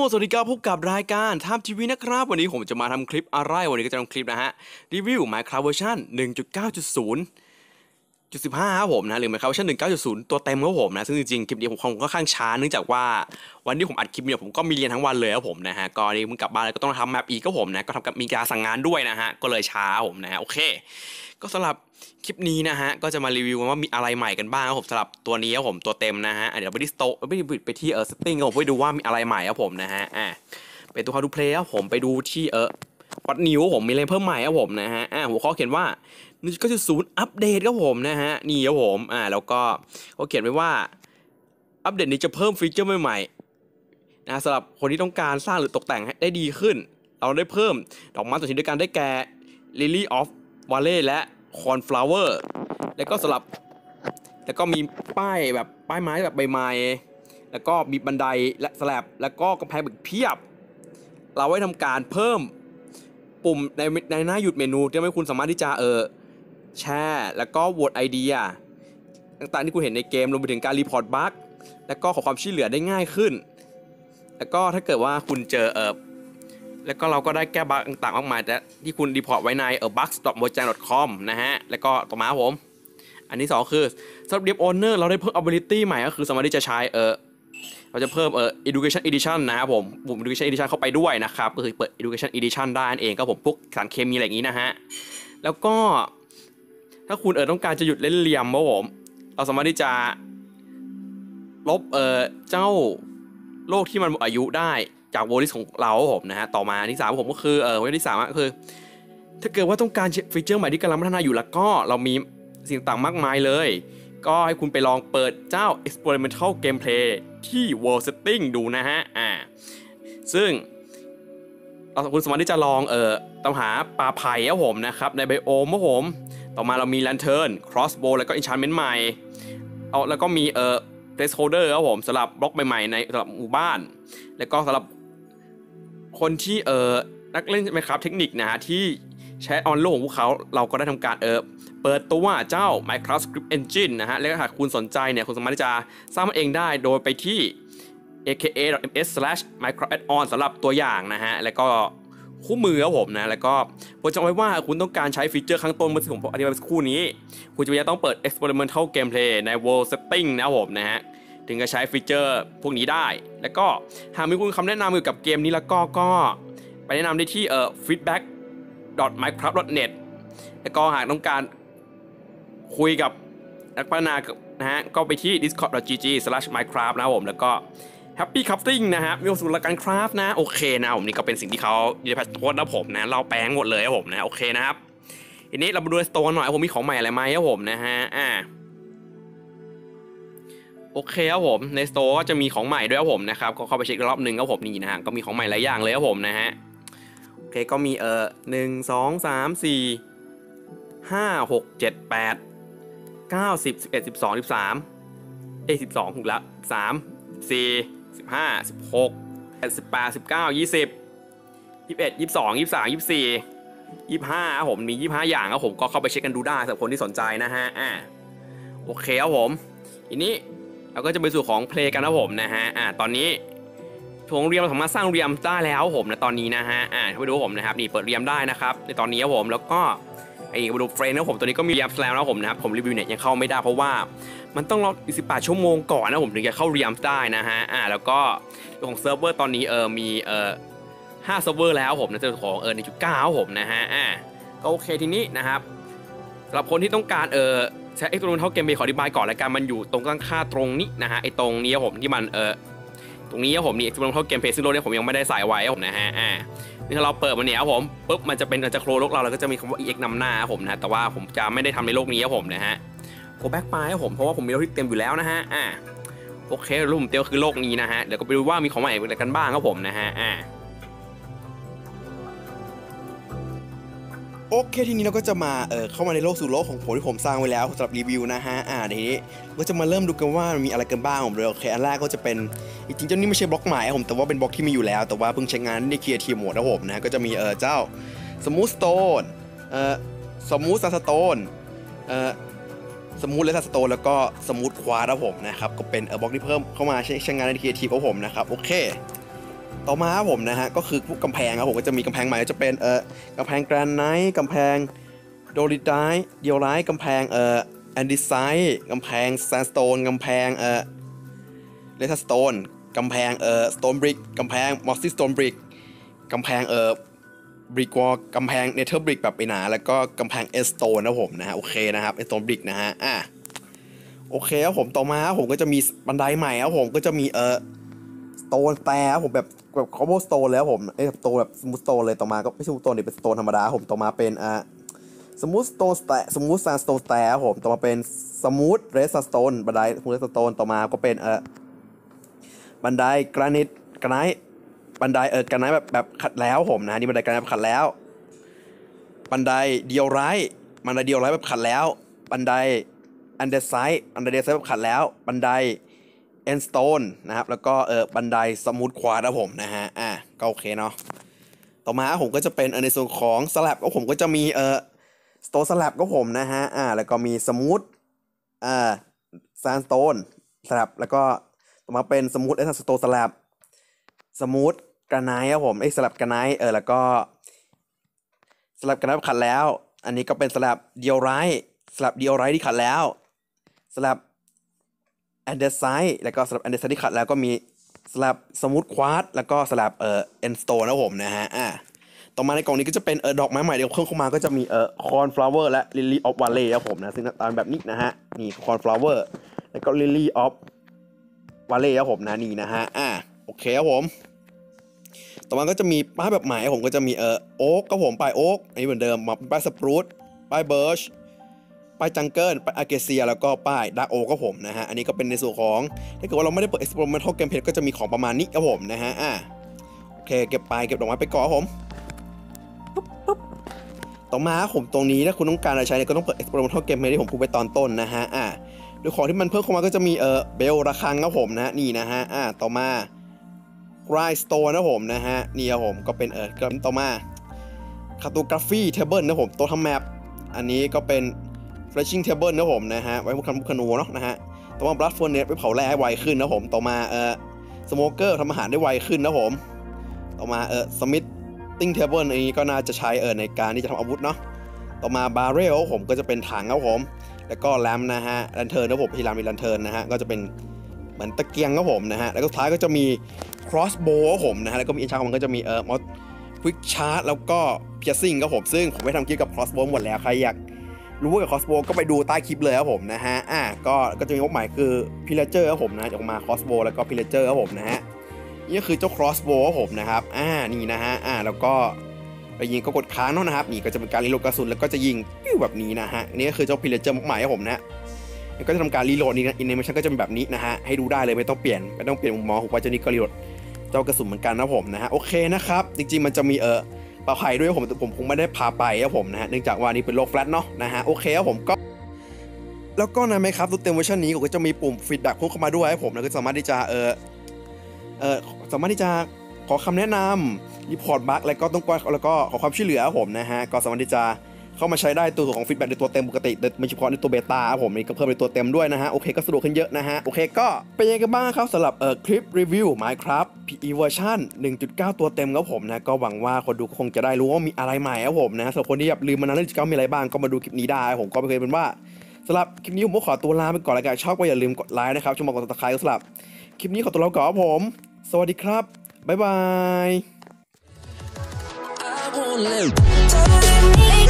สวัสดีครับพบกับรายการทำทีวีนะครับวันนี้ผมจะมาทำคลิปอะไรวันนี้ก็จะทำคลิปนะฮะรีวิว Minecraft เวอร์ชัน 1.9.0.15 ครับผมนะหรือ Minecraft เวอร์ชัน 1.9.0 ตัวเต็มครับผมนะซึ่งจริงๆคลิปนี้ผมค่อนข้างช้าเนื่องจากว่าวันที่ผมอัดคลิปเนี่ยผมก็มีเรียนทั้งวันเลยครับผมนะฮะก็นี่มึงกลับบ้านแล้วก็ต้องทำแมปอีกก็ผมนะก็ทำกับมีการสั่งงานด้วยนะฮะก็เลยช้าผมนะฮะโอเคก็สำหรับคลิปนี้นะฮะก็จะมารีวิวว่ามีอะไรใหม่กันบ้างครับผมสำหรับตัวนี้ครับผมตัวเต็มนะฮะเดี๋ยวไปที่สโตร์ไปที่setting ครับผมไปดูว่ามีอะไรใหม่ครับผมนะฮะไปตัว How to Play ครับผมไปดูที่What New ผมมีอะไรเพิ่มใหม่ครับผมนะฮะหัวข้อเขียนว่า 1.9.0 อัปเดตครับผมนะฮะนี่ครับผมแล้วก็เขาเขียนไว้ว่าอัปเดตนี้จะเพิ่มฟีเจอร์ใหม่ๆนะสำหรับคนที่ต้องการสร้างหรือตกแต่งให้ได้ดีขึ้นเราได้เพิ่มดอกไม้ตัวชนิดด้วยกันได้แก่ Lily of Valley และ Cornflower แล้วก็สำหรับแล้วก็มีป้ายแบบป้ายไม้แบบใบไม้แล้วก็มีบันไดและสแลบแล้วก็กำแพงแบบเพียบเราไว้ทำการเพิ่มปุ่มในหน้าหยุดเมนูที่ทำให้คุณสามารถที่จะแชร์แล้วก็โหวตไอเดียต่างๆที่คุณเห็นในเกมรวมไปถึงการรีพอร์ตบั๊กแล้วก็ขอความช่วยเหลือได้ง่ายขึ้นแล้วก็ถ้าเกิดว่าคุณเจอแล้วก็เราก็ได้แก้บั๊กต่างๆมากมายที่คุณรีพอร์ตไว้ในbugs.mojang.com นะฮะแล้วก็ต่อมาผมอันที่2คือสำหรับ Dev Owner เราได้เพิ่ม ability ใหม่ก็คือสามารถที่จะใช้เราจะเพิ่มeducation edition นะครับผมeducation edition เข้าไปด้วยนะครับก็คือเปิด education edition ได้นั่นเองก็ผมพวกสารเคมีอะไรอย่างนี้นะฮะแล้วก็ถ้าคุณต้องการจะหยุดเล่นเหลี่ยมครับผมเราสามารถที่จะลบเจ้าโลกที่มันหมดอายุได้จากโวลิสของเราผมนะฮะต่อมาที่3ผมก็คือเวอร์ชันที่3ก็คือถ้าเกิดว่าต้องการฟีเจอร์ใหม่ที่กำลังพัฒนาอยู่แล้วก็เรามีสิ่งต่างมากมายเลยก็ให้คุณไปลองเปิดเจ้า experimental gameplay ที่ world setting ดูนะฮะซึ่งคุณสามารถที่จะลองตามหาปลาไผ่ครับผมนะครับในไบโอมครับผมต่อมาเรามี lantern crossbow แล้วก็ enchantment ใหม่แล้วก็มีplaceholder ครับผมสำหรับบล็อกใหม่ๆในสำหรับหมู่บ้านแล้วก็สำหรับคนที่นักเล่นMinecraftเทคนิคนะฮะที่ใช้ออนโลกของพวกเขาเราก็ได้ทำการเปิดตัวเจ้า Minecraft Script Engine นะฮะแล้วถ้าคุณสนใจเนี่ยคุณสามารถที่จะสร้างมันเองได้โดยไปที่ aka.ms/minecraft-add-on สำหรับตัวอย่างนะฮะแล้วก็คู่มือครับผมนะแล้วก็ผมจำไว้ว่าคุณต้องการใช้ฟีเจอร์ข้างต้นเมื่อที่ผมอธิบายสักครู่นี้คุณจะต้องเปิด experimental gameplay ใน world setting นะครับผมนะฮะถึงจะใช้ฟีเจอร์พวกนี้ได้แล้วก็หากมีคุณคำแนะนำเกี่ยวกับเกมนี้แล้วก็ไปแนะนำได้ที่feedback.minecraft.net แล้วก็หากต้องการคุยกับนักพัฒนานะฮะก็ไปที่ discord.gg/minecraft นะครับผมแล้วก็ happy crafting นะฮะมีความสุขในการคราฟนะโอเคนะผมนี่ก็เป็นสิ่งที่เขาอยู่ในแพทโพสต์นะผมนะเราแปลงหมดเลยครับผมนะโอเคนะครับทีนี้เรามาดูสโตร์หน่อยผมมีของใหม่อะไรไหมครับผมนะฮะโอเคครับผมในสโตร์ก็จะมีของใหม่ด้วยครับผมนะครับก็เข้าไปเช็ครอบนึงครับผมนี่นะฮะก็มีของใหม่หลายอย่างเลยครับผมนะฮะโอเคก็มี1 2 3 4 5 6 7 8 9 10 11 12 13 12ถูกแล้ว3 4 15 16 18 19 20 21 22 23 24 25ครับผมมี25อย่างครับผมก็เข้าไปเช็คกันดูได้สำหรับคนที่สนใจนะฮะโอเคครับผมทีนี้เราก็จะไปสู่ของเพลย์กันนะผมนะฮะตอนนี้โรงเรียนเราสามารถสร้างเรียมได้แล้วผมนะตอนนี้นะฮะให้ไปดูผมนะครับนี่เปิดเรียมได้นะครับในตอนนี้ครับผมแล้วก็ไปดูเฟรนนะผมตัวนี้ก็มีเรียมแล้วนะผมนะครับผมรีวิวเนี่ยยังเข้าไม่ได้เพราะว่ามันต้องรออีก18 ชั่วโมงก่อนนะผมถึงจะเข้าเรียมได้นะฮะแล้วก็ของเซิร์ฟเวอร์ตอนนี้มี5เซิร์ฟเวอร์แล้วผมในส่วนของ1.9ผมนะฮะก็โอเคทีนี้นะครับสำหรับคนที่ต้องการใช้ experimental gameplay ขออธิบายก่อนแล้วกันมันอยู่ตรงข้างค่าตรงนี้นะฮะตรงนี้ผมที่มันตรงนี้ผมนี่ experimental gameplay ซึ่งโลกนี้ผมยังไม่ได้ใส่ไว้ผมนะฮะนี่ถ้าเราเปิดมันเนี่ยผมปุ๊บมันจะโครโลกเราแล้วก็จะมีคำว่า ex นำหน้าผมนะแต่ว่าผมจะไม่ได้ทำในโลกนี้ผมนะฮะ go back ไปผมเพราะว่าผมมีโลกที่เต็มอยู่แล้วนะฮะโอเครูปผมเต็มคือโลกนี้นะฮะเดี๋ยวก็ไปดูว่ามีของใหม่อะไรกันบ้างครับผมนะฮะโอเคทีนี้เราก็จะมาเข้ามาในโลกสู่โลกของผมที่ผมสร้างไว้แล้วสำหรับรีวิวนะฮะทีนี้ก็จะมาเริ่มดูกันว่ามีอะไรกันบ้างผมเลยโอเคอันแรกก็จะเป็นจริงๆเจ้านี่ไม่ใช่บล็อกใหม่ผมแต่ว่าเป็นบล็อกที่มีอยู่แล้วแต่ว่าเพิ่งใช้งานในครีเอทีฟโหมดนะผมนะก็จะมีเจ้าสมูทสโตนสมูทซันสโตนสมูทเลสสโตนแล้วก็สมูทควาร์นะผมนะครับก็เป็นบล็อกที่เพิ่มเข้ามาใช้งานในครีเอทีฟของผมนะครับโอเคต่อมาผมนะฮะก็คือพวกกำแพงครับผมก็จะมีกำแพงใหม่จะเป็นกำแพงแกรนไนท์กำแพงโดริไดเดียวไรกำแพงแอนดิไซต์กำแพงแซนสโตนกำแพงเลทัสโตนกำแพงสโตนบริกกำแพงมอสซี่สโตนบริกกำแพงบริกวอลกำแพงเนเธอร์บริกแบบไปหนาแล้วก็กำแพงเอสโตนนะผมนะฮะโอเคนะครับเอสโตนบริกนะฮะโอเคครับผมต่อมาผมก็จะมีบันไดใหม่ครับผมก็จะมีสโตนแต่ผมแบบคอมโบสโตนแล้วผมสโตนแบบสมูทสโตนเลยต่อมาก็ไม่ใช่สโตนเป็นสโตนธรรมดาผมต่อมาเป็นสมูทสโตนสมูทซานสโตนแต่ผมต่อมาเป็นสมูทเรสสโตนบันไดสมูทเรสสโตนต่อมาก็เป็นบันไดกรานิตบันไดกราไนท์แบบขัดแล้วผมนะนี่บันไดกราไนท์แบบขัดแล้วบันไดเดียวไรแบบขัดแล้วบันไดอันเดอร์ไซด์แบบขัดแล้วบันไดเอ็นสโตนนะครับแล้วก็บันไดสมูทควาดนะผมนะฮะก็โอเคเนาะต่อมาผมก็จะเป็นในส่วนของสแลบก็ผมก็จะมีสโตนสแลบก็ผมนะฮะแล้วก็มีสมูทซานสโตนสแลบแล้วก็ต่อมาเป็นสมูทสโตนสแลบสมูทกระไนท์ครับผมสลับกระไนท์แล้วก็สลับกระไนท์ขัดแล้วอันนี้ก็เป็นสลับเดียวไรที่ขัดแล้วสลับแอนเดอร์ไซด์แล้วก็สลับแอนเดอร์ไซด์ที่ขัดแล้วก็มีสลับสมูทควาดแล้วก็สลับเอ็นสโตนนะผมนะฮะต่อมาในกล่องนี้ก็จะเป็นดอกไม้ใหม่เดี๋ยวเพิ่มเข้ามาก็จะมีคอนฟลาวเวอร์และลิลลี่ออฟวาเล่ครับผมนะซึ่งตามแบบนี้นะฮะนี่คอนฟลาวเวอร์แล้วก็ลิลลี่ออฟวาเล่ครับผมนะนี่นะฮะโอเคครับผมต่อมาก็จะมีป้ายแบบใหม่ผมก็จะมีโอ๊กครับผมป้ายโอ๊กอันนี้เหมือนเดิมมาป้ายสปรูตป้ายเบิร์ชป้ายจังเกิลป้ายอาเกเซียแล้วก็ป้ายดาร์กโอ๊กครับผมนะฮะอันนี้ก็เป็นในส่วนของถ้าเกิดว่าเราไม่ได้เปิด experimental gameplay ก็จะมีของประมาณนี้ครับผมนะฮะโอเคเก็บดอกไม้ไปก่อนครับผมต่อมาผมตรงนี้ถ้าคุณต้องการอะไรใช้ก็ต้องเปิด experimental gameplay ที่ผมพูดไปตอนต้นนะฮะโดยของที่มันเพิ่มเข้ามาก็จะมีเบลระฆังครับผมนะนี่นะฮะต่อมาไรสโตนนะผมนะฮะนี่ครับผมก็เป็นก็ต่อมาคาร์โตกราฟีเทเบิลนะผมตัวทำแมปอันนี้ก็เป็น flashing table นะผมนะฮะไว้พวกคานูเนาะนะฮะต่อมา blood furnace ไว้เผาแร่ให้ไวขึ้นนะผมต่อมาsmoker ทำอาหารได้ไวขึ้นนะผมต่อมาsmithing table อันนี้ก็น่าจะใช้ในการที่จะทำอาวุธเนาะต่อมา barrel ผมก็จะเป็นถังครับผมแล้วก็แลมนะฮะลันเทิร์นนะผมที่แลมมีลันเทิร์นนะฮะก็จะเป็นเหมือนตะเกียงครับผมนะฮะแล้วก็สุดท้ายก็จะมี crossbow ครับผมนะฮะแล้วก็มีอินชาร์มันก็จะมีมอส quick charge แล้วก็ piercing ครับผมซึ่งผมไปทำคลิปกับ crossbow หมดแล้วใครอยากรู้ว่ากับ crossbow ก็ไปดูใต้คลิปเลยครับผมนะฮะก็จะมีมอดใหม่คือ pillager ครับผมนะจะออกมา crossbow แล้วก็ pillager ครับผมนะฮะนี่ก็คือเจ้า crossbow ครับผมนะครับนี่นะฮะแล้วก็ไปยิงก็กดค้างเนาะนะครับนี่ก็จะเป็นการรีโหลดกระสุนแล้วก็จะยิงปิ้วแบบนี้นะฮะนี่ก็คือเจ้า pillager มอดใหม่ครับผมนะก็จะทำการรีโหลดนี่นะอินเนชั่นก็จะเป็นแบบนี้นะฮะให้ดูได้เลยไม่ต้องเปลี่ยนมุมมองผมว่าเจ้านี้ก็รีโหลดเจ้ากระสุนเหมือนกันนะผมนะฮะโอเคนะครับจริงๆมันจะมีปลาไผ่ด้วยผมคงไม่ได้พาไปครับผมนะฮะเนื่องจากว่านี่เป็นโลกแฟลตเนาะนะฮะโอเคครับผมก็แล้วก็ในMinecraft ตัวเต็มเวอร์ชันนี้ผมก็จะมีปุ่มฟีดแบ็กพุ่งเข้ามาด้วยครับผมแล้วก็สามารถที่จะขอคำแนะนำรีพอร์ตบั๊กแล้วก็ต้องการแล้วก็ขอความช่วยเหลือครับผมนะฮะก็สามารถที่จะเข้ามาใช้ได้ตัวของฟีดแบ็กในตัวเต็มปกติไม่เฉพาะในตัวเบต้าครับผมนี่ก็เพิ่มในตัวเต็มด้วยนะฮะโอเคก็สะดวกขึ้นเยอะนะฮะโอเคก็เป็นยังไงกันบ้างครับสำหรับคลิปรีวิว Minecraft PE เวอร์ชัน 1.9 ตัวเต็มครับผมนะก็หวังว่าคนดูคงจะได้รู้ว่ามีอะไรใหม่ครับผมนะสำหรับคนที่ลืมมานานแล้ว1.9มีอะไรบ้างก็มาดูคลิปนี้ได้ผมก็เป็นว่าสำหรับคลิปนี้ผมก็ขอตัวลาไปก่อนแล้วกันชอบก็อย่าลืมกดไลค์นะครับช่วยกดติดตามสำหรับคลิปนี้ขอตัวลาก่อนครับผมสวัสดีครับบ๊ายบาย